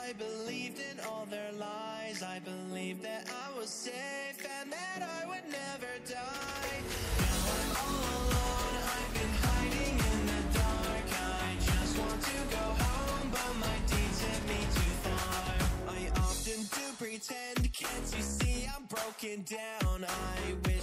I believed in all their lies. I believed that I was safe and that I would never die. Now I'm all alone, I've been hiding in the dark. I just want to go home, but my deeds hit me too far. I often do pretend, can't you see I'm broken down? I wish